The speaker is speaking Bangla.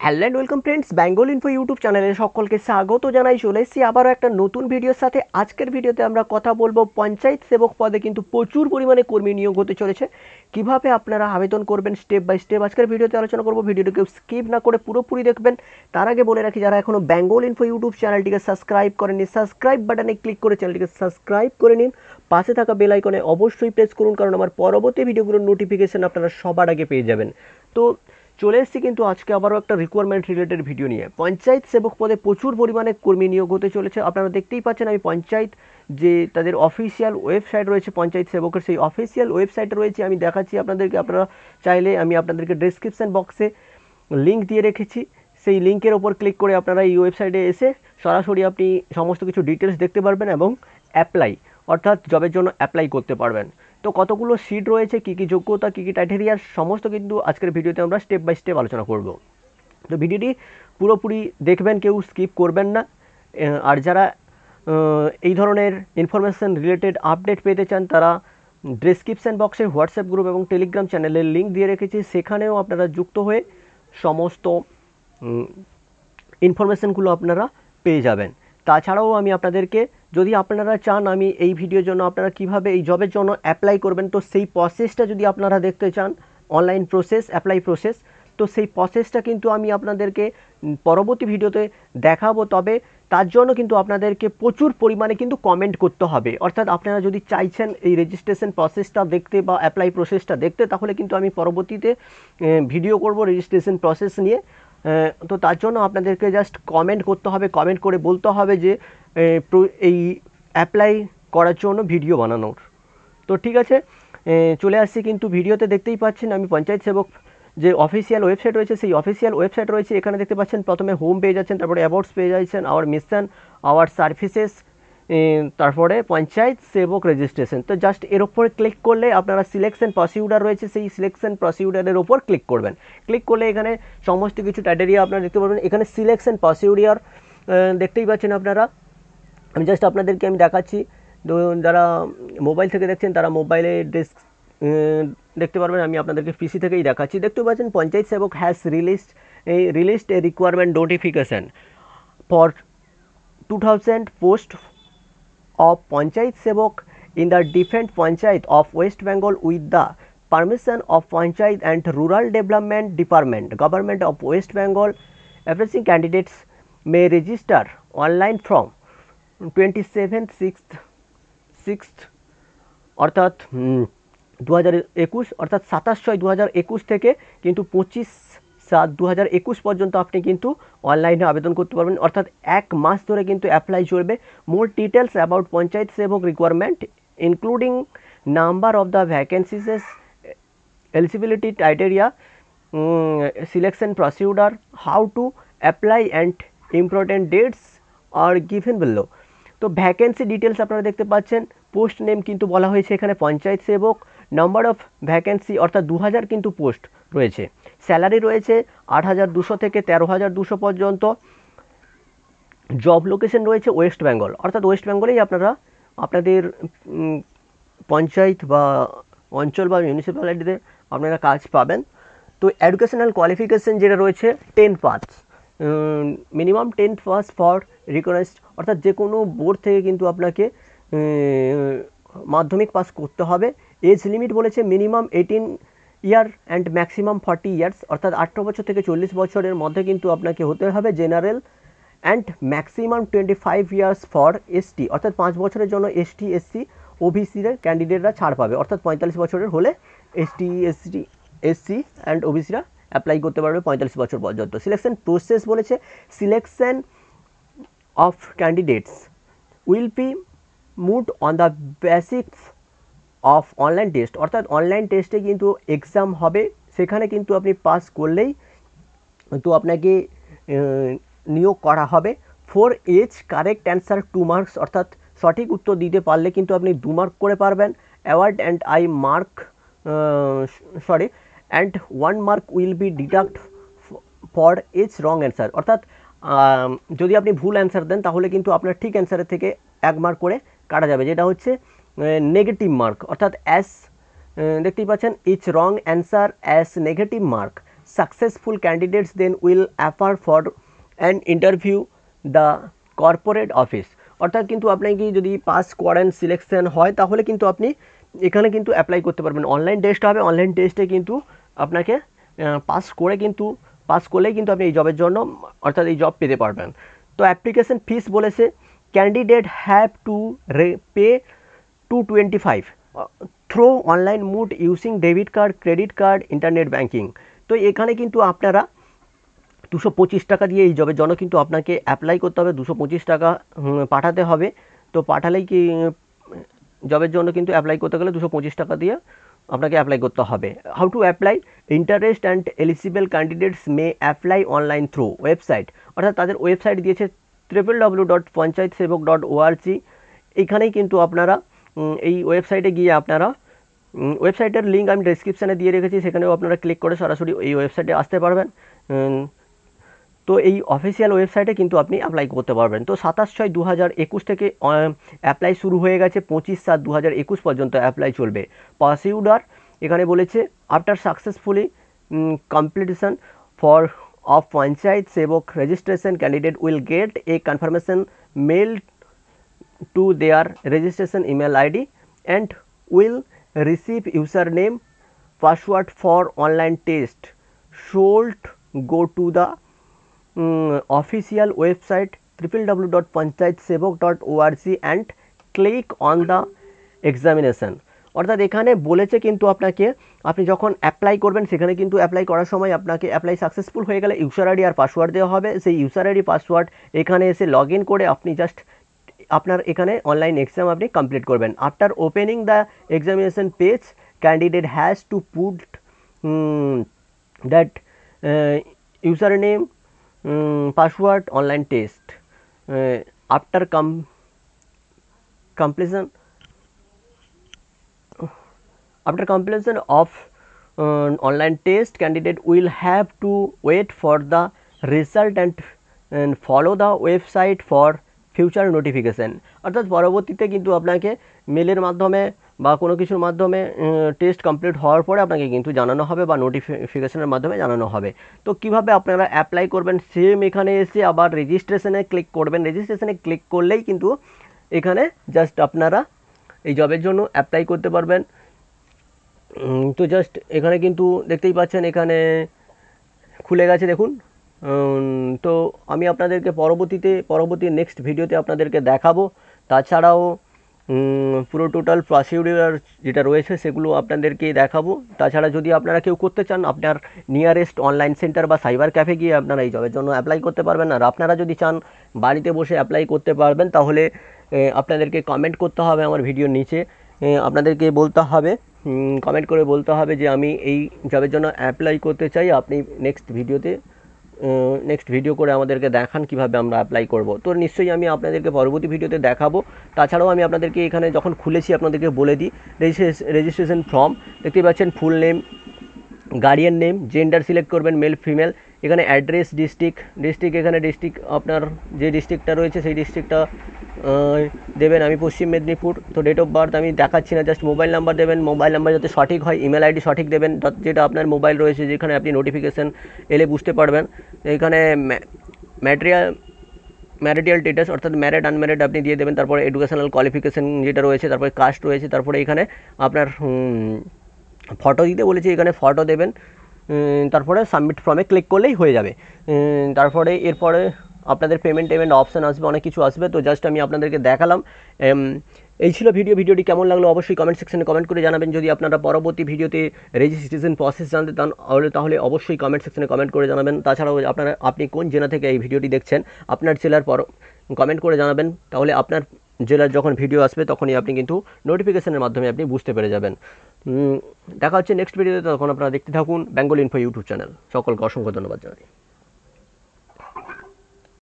Hello and welcome friends, Bengal info YouTube চ্যানেলে সকলকে স্বাগত জানাই। চলে এসেছি আবারও একটা নতুন ভিডিওর সাথে। আজকের ভিডিওতে আমরা কথা বলবো পঞ্চায়েত সেবক পদে কিন্তু প্রচুর পরিমাণে কর্মী নিয়োগ হতে চলেছে। কিভাবে আপনারা আবেদন করবেন স্টেপ বাই স্টেপ আজকের ভিডিওতে আলোচনা করবো। ভিডিওটিকে স্কিপ না করে পুরোপুরি দেখবেন। তার আগে বলে রাখি, যারা এখনও বেঙ্গল ইনফো ইউটিউব চ্যানেলটিকে সাবস্ক্রাইব করেননি, সাবস্ক্রাইব বাটনে ক্লিক করে চ্যানেলটিকে সাবস্ক্রাইব করে নিন। পাশে থাকা বেল আইকনে অবশ্যই প্রেস করুন, কারণ আমার পরবর্তী ভিডিওগুলোর নোটিফিকেশন আপনারা সবার আগে পেয়ে যাবেন। তো চলে এসেছি কিন্তু আজকে আবারও একটা রিকোয়ারমেন্ট রিলেটেড ভিডিও নিয়ে। পঞ্চায়েত সেবক পদে প্রচুর পরিমাণে কর্মী নিয়োগ হতে চলেছে। আপনারা দেখতেই পাচ্ছেন, আমি পঞ্চায়েত যে তাদের অফিসিয়াল ওয়েবসাইট রয়েছে পঞ্চায়েত সেবকের, সেই অফিসিয়াল ওয়েবসাইটে রয়েছে। আমি দেখাচ্ছি আপনাদেরকে, আপনারা চাইলে আমি আপনাদেরকে ডেসক্রিপশন বক্সে লিঙ্ক দিয়ে রেখেছি। সেই লিঙ্কের ওপর ক্লিক করে আপনারা এই ওয়েবসাইটে এসে সরাসরি আপনি সমস্ত কিছু ডিটেলস দেখতে পারবেন এবং অ্যাপ্লাই অর্থাৎ জবের জন্য অ্যাপ্লাই করতে পারবেন। তো কতগুলো সিট রয়েছে, কী কী যোগ্যতা, কী কী ক্রাইটেরিয়ার, সমস্ত কিন্তু আজকের ভিডিওতে আমরা স্টেপ বাই স্টেপ আলোচনা করব। তো ভিডিওটি পুরোপুরি দেখবেন, কেউ স্কিপ করবেন না। আর যারা এই ধরনের ইনফরমেশান রিলেটেড আপডেট পেতে চান, তারা ডেসক্রিপশান বক্সে হোয়াটসঅ্যাপ গ্রুপ এবং টেলিগ্রাম চ্যানেলের লিঙ্ক দিয়ে রেখেছি, সেখানেও আপনারা যুক্ত হয়ে সমস্ত ইনফরমেশানগুলো আপনারা পেয়ে যাবেন। তাছাড়াও আমি আপনাদেরকে, যদি আপনারা চান আমি এই ভিডিওর জন্য আপনারা কিভাবে এই জবের জন্য অ্যাপ্লাই করবেন, তো সেই প্রসেসটা যদি আপনারা দেখতে চান, অনলাইন প্রসেস, অ্যাপ্লাই প্রসেস, তো সেই প্রসেসটা কিন্তু আমি আপনাদেরকে পরবর্তী ভিডিওতে দেখাবো। তবে তার জন্য কিন্তু আপনাদেরকে প্রচুর পরিমাণে কিন্তু কমেন্ট করতে হবে। অর্থাৎ আপনারা যদি চাইছেন এই রেজিস্ট্রেশন প্রসেসটা দেখতে বা অ্যাপ্লাই প্রসেসটা দেখতে, তাহলে কিন্তু আমি পরবর্তীতে ভিডিও করব রেজিস্ট্রেশন প্রসেস নিয়ে। তো তার জন্য আপনাদেরকে জাস্ট কমেন্ট করতে হবে, কমেন্ট করে বলতে হবে যে এই অ্যাপ্লাই করার জন্য ভিডিও বানানোর। তো ঠিক আছে, চলে আসছি কিন্তু ভিডিওতে। দেখতেই পাচ্ছেন আমি পঞ্চায়েত সেবক যে অফিসিয়াল ওয়েবসাইট রয়েছে, সেই অফিসিয়াল ওয়েবসাইট রয়েছে। এখানে দেখতে পাচ্ছেন প্রথমে হোম পেয়ে যাচ্ছেন, তারপরে অ্যাবাউটস পেয়ে যাচ্ছেন, আওয়ার মিশন, আওয়ার সার্ভিসেস, তারপরে পঞ্চায়েত সেবক রেজিস্ট্রেশন। তো জাস্ট এর ওপরে ক্লিক করলে আপনারা সিলেকশন প্রসিডিউর রয়েছে, সেই সিলেকশন প্রসিডিউরের ওপর ক্লিক করবেন। ক্লিক করলে এখানে সমস্ত কিছু ক্রাইটেরিয়া আপনারা দেখতে পাবেন। এখানে সিলেকশন প্রসিডিউর দেখতেই পাচ্ছেন আপনারা। আমি জাস্ট আপনাদেরকে আমি দেখাচ্ছি। তো যারা মোবাইল থেকে দেখছেন তারা মোবাইলে দেখতে পারবেন, আমি আপনাদেরকে পিসি থেকেই দেখাচ্ছি। দেখতে পাচ্ছেন Panchayat Sevak has released a requirement notification for 2000 post of Panchayat Sevak in the different Panchayat of West Bengal with the permission of Panchayat and Rural Development Department, Government of West Bengal. Appraising candidates may register online from 27th 6th অর্থাৎ 2021 অর্থাৎ 27/6/2021 থেকে কিন্তু 25/7/2021 পর্যন্ত আপনি কিন্তু অনলাইনে আবেদন করতে পারবেন। অর্থাৎ এক মাস ধরে কিন্তু অ্যাপ্লাই চলবে। More details about Panchayat Sevak requirement including number of the vacancies, eligibility criteria, selection procedure, how to apply and important dates are given below. তো ভ্যাকেন্সি ডিটেলস আপনারা দেখতে পাচ্ছেন। পোস্ট নেম কিন্তু বলা হয়েছে এখানে পঞ্চায়েত সেবক। নাম্বার অফ ভ্যাকেন্সি অর্থাৎ 2000 কিন্তু পোস্ট রয়েছে। স্যালারি রয়েছে 8200 থেকে 13200 পর্যন্ত। জব লোকেশন রয়েছে ওয়েস্ট বেঙ্গল, অর্থাৎ ওয়েস্ট বেঙ্গলেই আপনারা আপনাদের পঞ্চায়েত বা অঞ্চল বা মিউনিসিপ্যালিটিতে আপনারা কাজ পাবেন। তো এডুকেশনাল কোয়ালিফিকেশান যেটা রয়েছে 10 pass, minimum 10 pass for recognised, অর্থাৎ যে কোনো বোর্ড থেকে কিন্তু আপনাকে মাধ্যমিক পাস করতে হবে। এজ লিমিট বলেছে minimum 18 year and maximum 40 years, অর্থাৎ 18 বছর থেকে 40 বছরের মধ্যে কিন্তু আপনাকে হতে হবে। General and maximum 25 years for ST, অর্থাৎ 5 বছরের জন্য এসটি এসসি ওবিসির ক্যান্ডিডেটরা ছাড় পাবে। অর্থাৎ 45 বছরের হলে এসসি অ্যান্ড ওবিসিরা অ্যাপ্লাই করতে পারবে 45 বছর পর্যন্ত। সিলেকশন প্রসেস বলেছে selection of candidates will be made on the basics of online test, অর্থাৎ অনলাইন টেস্টে কিন্তু এক্সাম হবে, সেখানে কিন্তু আপনি পাস করলেই তো আপনাকে নিয়োগ করা হবে। For each correct answer 2 marks, অর্থাৎ সঠিক উত্তর দিতে পারলে কিন্তু আপনি 2 মার্ক করে পারবেন। Award and and 1 mark will be deduct for each wrong answer, অর্থাৎ যদি আপনি ভুল অ্যান্সার দেন তাহলে কিন্তু আপনার ঠিক অ্যান্সারের থেকে 1 মার্ক করে কাটা যাবে, যেটা হচ্ছে নেগেটিভ মার্ক। অর্থাৎ দেখতেই পাচ্ছেন each wrong answer as negative mark successful candidates then will appear for an interview the corporate office। অর্থাৎ কিন্তু আপনাকে যদি পাস করেন, সিলেকশন হয়, তাহলে কিন্তু আপনি এখানে কিন্তু অ্যাপ্লাই করতে পারবেন। অনলাইন টেস্ট হবে, অনলাইন টেস্টে কিন্তু আপনাকে পাস করলেই কিন্তু আপনি এই জবের জন্য অর্থাৎ এই জব পেতে পারবেন। তো অ্যাপ্লিকেশন ফিস বলেছে candidate have to pay 225 through online mode using debit card, credit card, internet banking. তো এখানে কিন্তু আপনারা 225 টাকা দিয়ে এই জবের জন্য কিন্তু আপনাকে অ্যাপ্লাই করতে হবে, 225 টাকা পাঠাতে হবে। তো পাঠালেই কি জবের জন্য কিন্তু অ্যাপ্লাই করতে গেলে 225 টাকা দিয়ে আপনাকে অ্যাপ্লাই করতে হবে। How to apply, interest and eligible candidates may apply online through website. অর্থাৎ তাদের ওয়েবসাইট দিয়েছে www.panchayat-sevok.org। এইখানেই কিন্তু আপনারা এই ওয়েবসাইটে গিয়ে আপনারা ওয়েবসাইটের লিঙ্ক আমি ডেসক্রিপশানে দিয়ে রেখেছি, সেখানেও আপনারা ক্লিক করে সরাসরি এই ওয়েবসাইটে আসতে পারবেন। তো এই অফিসিয়াল ওয়েবসাইটে কিন্তু আপনি অ্যাপ্লাই করতে পারবেন। তো 27/6/2021 থেকে অ্যাপ্লাই শুরু হয়ে গেছে, 25/7/2021 পর্যন্ত অ্যাপ্লাই চলবে। প্রসিডিউর এখানে বলেছে after successfully completion of Panchayat Sevak registration candidate will get a confirmation mail to their registration email ID and will receive username password for online test. Should go to the official website www.panchayat-sevok.org and click on the examination। অর্থাৎ এখানে বলেছে কিন্তু আপনাকে আপনি যখন অ্যাপ্লাই করবেন সেখানে কিন্তু অ্যাপ্লাই করার সময় আপনাকে অ্যাপ্লাই সাকসেসফুল হয়ে গেলে ইউজার আইডি আর পাসওয়ার্ড দেওয়া হবে। সেই ইউজার আইডি পাসওয়ার্ড এখানে এসে লগ ইন করে আপনি জাস্ট আপনার এখানে অনলাইন এক্সাম আপনি কমপ্লিট করবেন। After opening the examination page candidate has to put that user name password online test. After completion of online test candidate will have to wait for the result and follow the website for future notification. অর্থাৎ পরবর্তীতে কিন্তু আপনাকে মেলের মাধ্যমে বা কোনো কিছুর মাধ্যমে টেস্ট কমপ্লিট হওয়ার পরে আপনাকে কিন্তু জানানো হবে বা নোটিফিকেশানের মাধ্যমে জানানো হবে। তো কিভাবে আপনারা অ্যাপ্লাই করবেন, সেম এখানে এসে আবার রেজিস্ট্রেশনে ক্লিক করবেন। রেজিস্ট্রেশনে ক্লিক করলেই কিন্তু এখানে জাস্ট আপনারা এই জবের জন্য অ্যাপ্লাই করতে পারবেন। তো জাস্ট এখানে কিন্তু দেখতেই পাচ্ছেন এখানে খুলে গেছে দেখুন। তো আমি আপনাদেরকে পরবর্তী নেক্সট ভিডিওতে আপনাদেরকে দেখাবো। তাছাড়াও পুরো টোটাল প্রসিডিউর যেটা রয়েছে সেগুলো আপনাদেরকে দেখাবো। তাছাড়া যদি আপনারা কেউ করতে চান, আপনার নিয়ারেস্ট অনলাইন সেন্টার বা সাইবার ক্যাফে গিয়ে আপনারা এই জবের জন্য অ্যাপ্লাই করতে পারবেন। আর আপনারা যদি চান বাড়িতে বসে অ্যাপ্লাই করতে পারবেন, তাহলে আপনাদেরকে কমেন্ট করতে হবে আমার ভিডিওর নিচে। আপনাদেরকে বলতে হবে, কমেন্ট করে বলতে হবে যে আমি এই জবের জন্য অ্যাপ্লাই করতে চাই। আপনি নেক্সট ভিডিও করে আমাদেরকে দেখান কিভাবে আমরা অ্যাপ্লাই করব। তো নিশ্চয়ই আমি আপনাদেরকে পরবর্তী ভিডিওতে দেখাবো। তাছাড়াও আমি আপনাদেরকে এখানে যখন খুলেছি আপনাদেরকে বলে দিই রেজিস্ট্রেশন ফর্ম দেখতেই পাচ্ছেন, full name, guardian name, gender select করবেন মেল ফিমেল, এখানে অ্যাড্রেস, ডিস্ট্রিক্ট এখানে ডিস্ট্রিক্ট আপনার যে ডিস্ট্রিক্টটা রয়েছে সেই ডিস্ট্রিক্টটা দেবেন। আমি পশ্চিম মেদিনীপুর। তো ডেট অফ বার্থ আমি দেখাচ্ছি না, জাস্ট মোবাইল নাম্বার দেবেন। মোবাইল নাম্বার যাতে সঠিক হয়, ইমেল আইডি সঠিক দেবেন, যেটা আপনার মোবাইল রয়েছে যেখানে আপনি নোটিফিকেশান এলে বুঝতে পারবেন। এখানে ম্যারিটাল স্ট্যাটাস অর্থাৎ ম্যারিড আনম্যারিড আপনি দিয়ে দেবেন। তারপরে এডুকেশনাল কোয়ালিফিকেশান যেটা রয়েছে, তারপরে কাস্ট রয়েছে, তারপরে এখানে আপনার ফটো দিতে বলেছি, এখানে ফটো দেবেন। তারপরে সাবমিট ফর্মে ক্লিক করলেই হয়ে যাবে। তারপরে এরপরে আপনাদের পেমেন্ট অপশান আসবে, অনেক কিছু আসবে। তো জাস্ট আমি আপনাদেরকে দেখালাম। এই ছিল ভিডিওটি কেমন লাগলো অবশ্যই কমেন্ট সেকশনে কমেন্ট করে জানাবেন। যদি আপনারা পরবর্তী ভিডিওতে রেজিস্ট্রেশন প্রসেস জানতে চান তাহলে অবশ্যই কমেন্ট সেকশনে কমেন্ট করে জানাবেন। তাছাড়াও আপনি কোন জেলা থেকে এই ভিডিওটি দেখছেন আপনার জেলার কমেন্ট করে জানাবেন। তাহলে আপনার জেলার যখন ভিডিও আসবে তখনই আপনি কিন্তু নোটিফিকেশনের মাধ্যমে আপনি বুঝতে পেরে যাবেন। দেখা হচ্ছে নেক্সট ভিডিওতে, তখন আপনারা দেখতে থাকুন বেঙ্গল ইনফো ইউটিউব চ্যানেল। সকলকে অসংখ্য ধন্যবাদ জানাই।